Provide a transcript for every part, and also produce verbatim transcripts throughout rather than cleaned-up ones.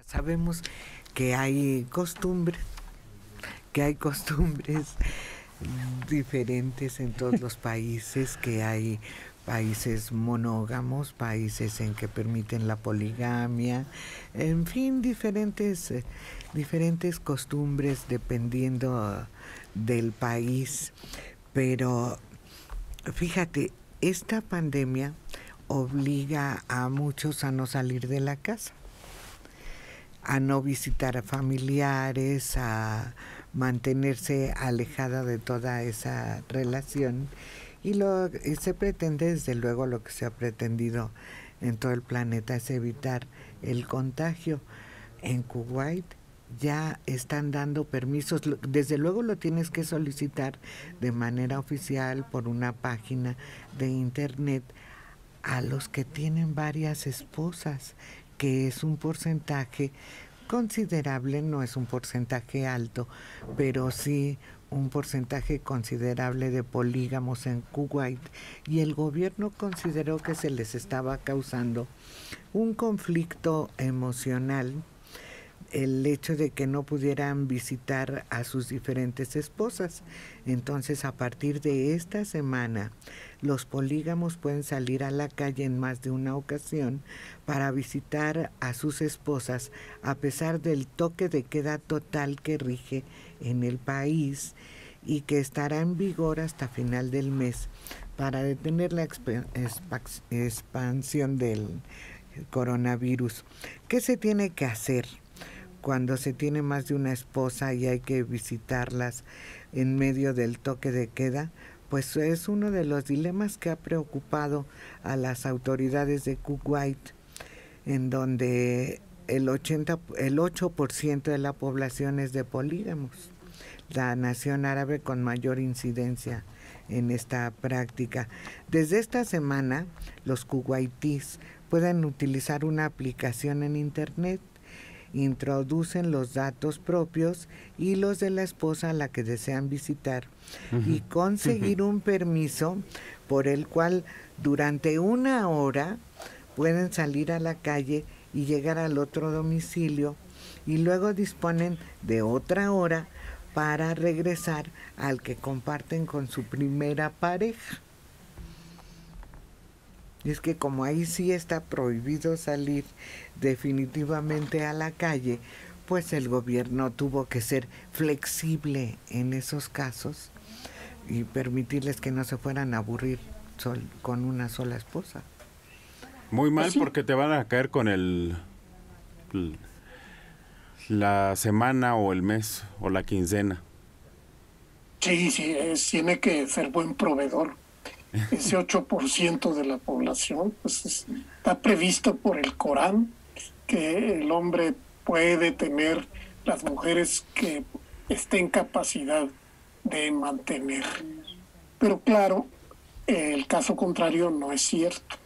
Sabemos que hay costumbres, que hay costumbres diferentes en todos los países, que hay países monógamos, países en que permiten la poligamia, en fin, diferentes, eh, diferentes costumbres dependiendo del país. Pero fíjate, esta pandemia obliga a muchos a no salir de la casa, a no visitar a familiares, a mantenerse alejada de toda esa relación. Y lo y se pretende, desde luego, lo que se ha pretendido en todo el planeta es evitar el contagio. En Kuwait ya están dando permisos, desde luego lo tienes que solicitar de manera oficial por una página de internet, a los que tienen varias esposas, que es un porcentaje considerable, no es un porcentaje alto, pero sí un porcentaje considerable de polígamos en Kuwait, y el gobierno consideró que se les estaba causando un conflicto emocional el hecho de que no pudieran visitar a sus diferentes esposas. Entonces, a partir de esta semana, los polígamos pueden salir a la calle en más de una ocasión para visitar a sus esposas, a pesar del toque de queda total que rige en el país y que estará en vigor hasta final del mes para detener la exp- exp- expansión del coronavirus. ¿Qué se tiene que hacer cuando se tiene más de una esposa y hay que visitarlas en medio del toque de queda? Pues es uno de los dilemas que ha preocupado a las autoridades de Kuwait, en donde el ochenta, el ocho por ciento de la población es de polígamos, la nación árabe con mayor incidencia en esta práctica. Desde esta semana, los kuwaitíes pueden utilizar una aplicación en internet, introducen los datos propios y los de la esposa a la que desean visitar, uh-huh, y conseguir uh-huh. un permiso por el cual durante una hora pueden salir a la calle y llegar al otro domicilio, y luego disponen de otra hora para regresar al que comparten con su primera pareja. Y es que como ahí sí está prohibido salir definitivamente a la calle, pues el gobierno tuvo que ser flexible en esos casos y permitirles que no se fueran a aburrir sol, con una sola esposa. Muy mal, ¿sí? Porque te van a caer con el, el la semana o el mes o la quincena. Sí, sí, es, tiene que ser buen proveedor. Ese ocho por ciento de la población, pues está previsto por el Corán que el hombre puede tener las mujeres que esté en capacidad de mantener. Pero claro, el caso contrario no es cierto.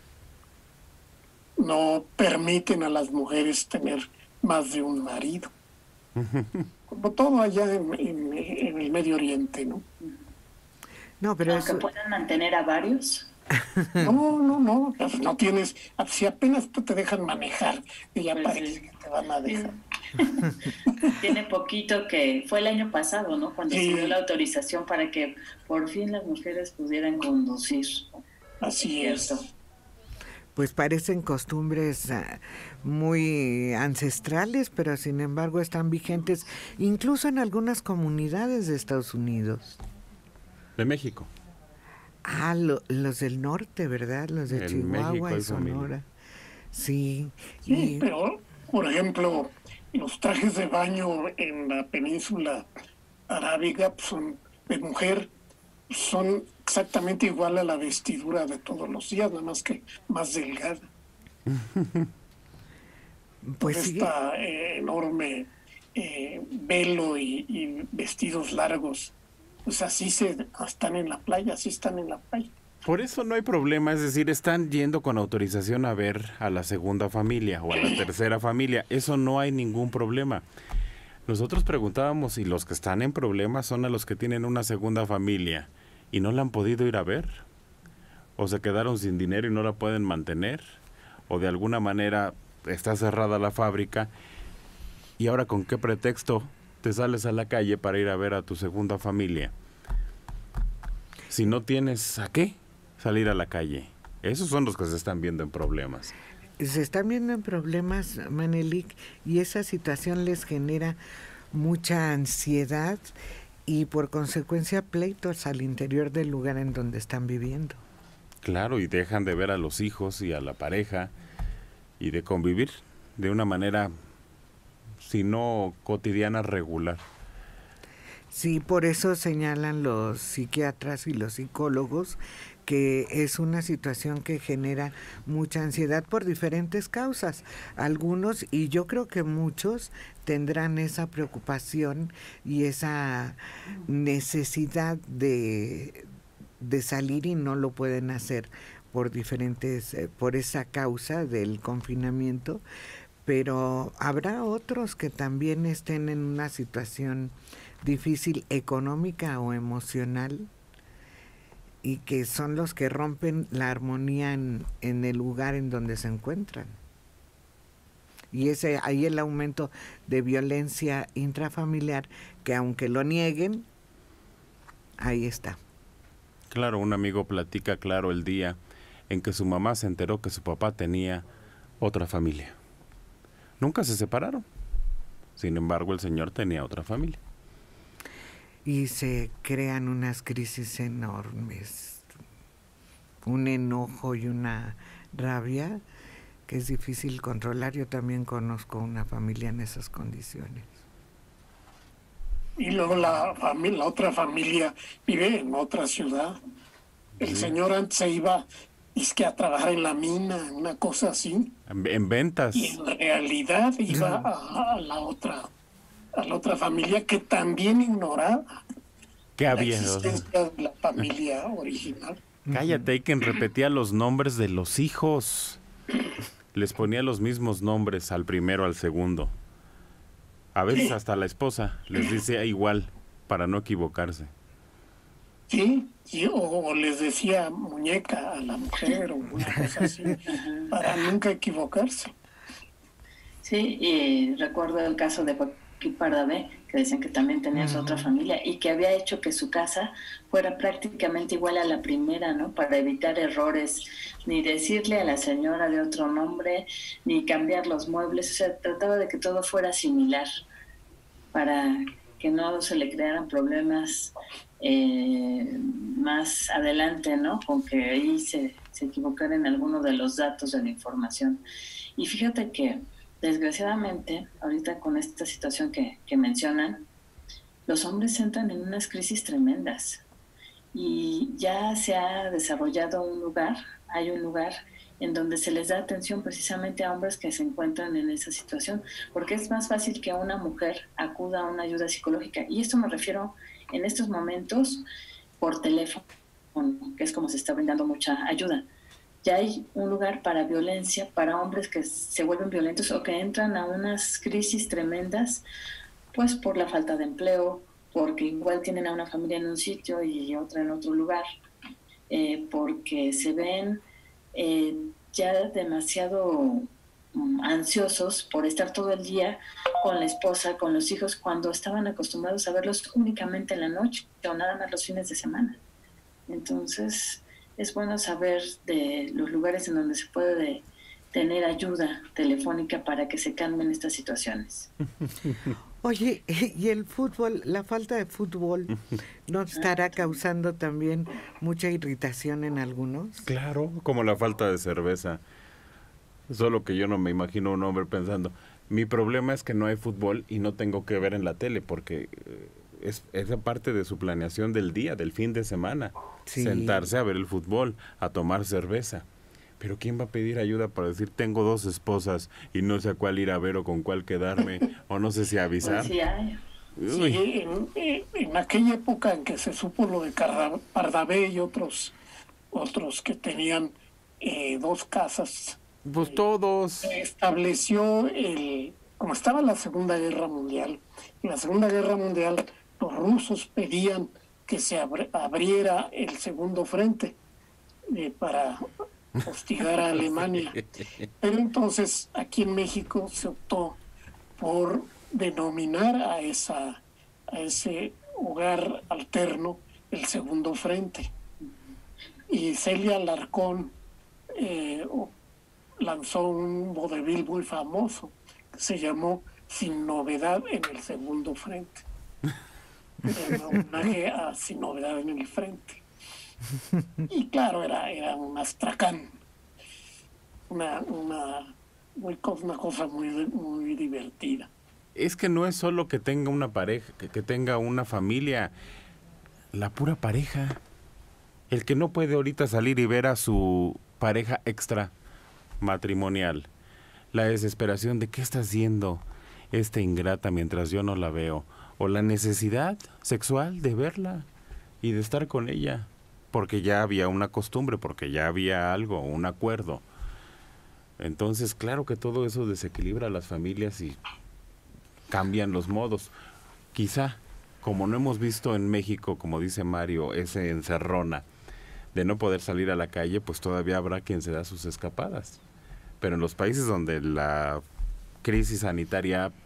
No permiten a las mujeres tener más de un marido. Como todo allá en, en, en el Medio Oriente, ¿no? No, pero aunque eso... puedan mantener a varios. No, no, no, pues no tienes, si apenas te dejan manejar, y ya pues parece sí. que te van a dejar. Tiene poquito que, fue el año pasado, ¿no? Cuando sí. se dio la autorización para que por fin las mujeres pudieran conducir. Así es. es. Pues parecen costumbres uh, muy ancestrales, pero sin embargo están vigentes incluso en algunas comunidades de Estados Unidos. De México. Ah, lo, los del norte, ¿verdad? Los de en Chihuahua México y Sonora. Sí. Sí, y... pero, por ejemplo, los trajes de baño en la península arábiga son de mujer, son exactamente igual a la vestidura de todos los días, nada más que más delgada. Pues por sí. esta eh, enorme eh, velo y, y vestidos largos. Pues así se están en la playa, así están en la playa. Por eso no hay problema, es decir, están yendo con autorización a ver a la segunda familia o a la tercera familia, eso no hay ningún problema. Nosotros preguntábamos si los que están en problemas son a los que tienen una segunda familia y no la han podido ir a ver, o se quedaron sin dinero y no la pueden mantener, o de alguna manera está cerrada la fábrica ¿Y ahora con qué pretexto te sales a la calle para ir a ver a tu segunda familia? Si no tienes a qué salir a la calle. Esos son los que se están viendo en problemas. Se están viendo en problemas, Manelik, y esa situación les genera mucha ansiedad y por consecuencia pleitos al interior del lugar en donde están viviendo. Claro, y dejan de ver a los hijos y a la pareja y de convivir de una manera, si no cotidiana, regular. Sí, por eso señalan los psiquiatras y los psicólogos que es una situación que genera mucha ansiedad por diferentes causas. Algunos, y yo creo que muchos, tendrán esa preocupación y esa necesidad de, de salir y no lo pueden hacer por diferentes, eh, por esa causa del confinamiento, pero habrá otros que también estén en una situación difícil económica o emocional y que son los que rompen la armonía en, en el lugar en donde se encuentran. Y ese ahí el aumento de violencia intrafamiliar, que aunque lo nieguen, ahí está. Claro, un amigo platica claro el día en que su mamá se enteró que su papá tenía otra familia. Nunca se separaron. Sin embargo, el señor tenía otra familia. Y se crean unas crisis enormes, un enojo y una rabia que es difícil controlar. Yo también conozco una familia en esas condiciones. Y luego la familia, la otra familia vive en otra ciudad. El sí. señor antes se iba es que a trabajar en la mina, una cosa así. En, en ventas. Y en realidad iba a, a la otra a la otra familia que también ignoraba ¿Qué había? la existencia de la familia original. Cállate, hay quien repetía los nombres de los hijos. Les ponía los mismos nombres al primero, al segundo. A veces sí. hasta la esposa les decía igual para no equivocarse. Sí, y, o, o les decía muñeca a la mujer o una cosa así, para nunca equivocarse. Sí, y recuerdo el caso de Joaquín Pardavé, que decían que también tenía su otra familia y que había hecho que su casa fuera prácticamente igual a la primera, ¿no? Para evitar errores, ni decirle a la señora de otro nombre, ni cambiar los muebles, o sea, trataba de que todo fuera similar, para que no se le crearan problemas eh, más adelante, ¿no? Con que ahí se, se equivocara en alguno de los datos de la información. Y fíjate que desgraciadamente, ahorita con esta situación que, que mencionan, los hombres entran en unas crisis tremendas y ya se ha desarrollado un lugar, hay un lugar en donde se les da atención precisamente a hombres que se encuentran en esa situación, porque es más fácil que una mujer acuda a una ayuda psicológica. Y esto me refiero en estos momentos por teléfono, que es como se está brindando mucha ayuda. Ya hay un lugar para violencia, para hombres que se vuelven violentos o que entran a unas crisis tremendas, pues por la falta de empleo, porque igual tienen a una familia en un sitio y otra en otro lugar, eh, porque se ven eh, ya demasiado um, ansiosos por estar todo el día con la esposa, con los hijos, cuando estaban acostumbrados a verlos únicamente en la noche o nada más los fines de semana. Entonces es bueno saber de los lugares en donde se puede de tener ayuda telefónica para que se calmen estas situaciones. Oye, ¿y el fútbol, la falta de fútbol, no estará causando también mucha irritación en algunos? Claro, como la falta de cerveza. Solo que yo no me imagino un hombre pensando, mi problema es que no hay fútbol y no tengo que ver en la tele, porque es esa parte de su planeación del día, del fin de semana. Sí. Sentarse a ver el fútbol, a tomar cerveza. Pero ¿quién va a pedir ayuda para decir, tengo dos esposas y no sé a cuál ir a ver o con cuál quedarme, o no sé si avisar? Pues sí, hay. Sí, en, en aquella época en que se supo lo de Pardavé y otros, otros que tenían eh, dos casas. Pues todos. Se estableció, el como estaba la Segunda Guerra Mundial, en la Segunda Guerra Mundial los rusos pedían que se abri abriera el segundo frente eh, para hostigar a Alemania. Pero entonces aquí en México se optó por denominar a, esa, a ese hogar alterno el segundo frente. Y Celia Alarcón eh, lanzó un vodevil muy famoso que se llamó Sin Novedad en el Segundo Frente. Era un homenaje a Sin Novedad en el Frente. Y claro, era, era un astracán, una, una, muy, una cosa muy, muy divertida. Es que no es solo que tenga una pareja, que, que tenga una familia, la pura pareja. El que no puede ahorita salir y ver a su pareja extra matrimonial. La desesperación de qué está haciendo esta ingrata mientras yo no la veo. O la necesidad sexual de verla y de estar con ella. Porque ya había una costumbre, porque ya había algo, un acuerdo. Entonces, claro que todo eso desequilibra a las familias y cambian los modos. Quizá, como no hemos visto en México, como dice Mario, ese encerrona de no poder salir a la calle, pues todavía habrá quien se da sus escapadas. Pero en los países donde la crisis sanitaria ha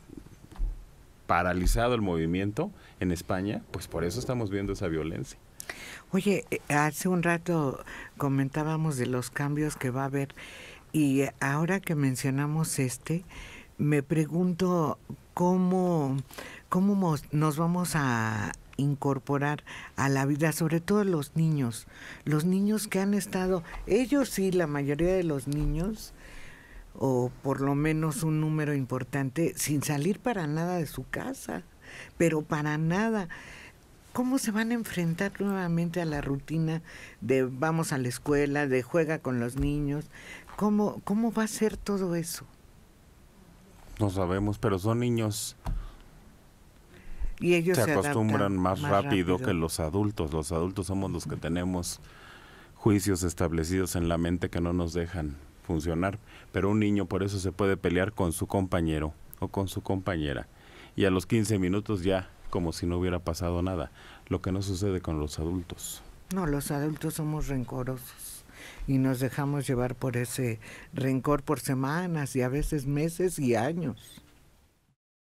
paralizado el movimiento, en España, pues por eso estamos viendo esa violencia. Oye, hace un rato comentábamos de los cambios que va a haber y ahora que mencionamos este, me pregunto cómo, cómo nos vamos a incorporar a la vida, sobre todo los niños, los niños que han estado, ellos sí, la mayoría de los niños, o por lo menos un número importante, sin salir para nada de su casa, pero para nada. ¿Cómo se van a enfrentar nuevamente a la rutina de vamos a la escuela, de juega con los niños? ¿Cómo, cómo va a ser todo eso? No sabemos, pero son niños. Y ellos se, se acostumbran más, más rápido, rápido que los adultos. Los adultos somos los que tenemos juicios establecidos en la mente que no nos dejan funcionar. Pero un niño por eso se puede pelear con su compañero o con su compañera. Y a los quince minutos ya, como si no hubiera pasado nada. Lo que no sucede con los adultos. No, los adultos somos rencorosos y nos dejamos llevar por ese rencor por semanas y a veces meses y años.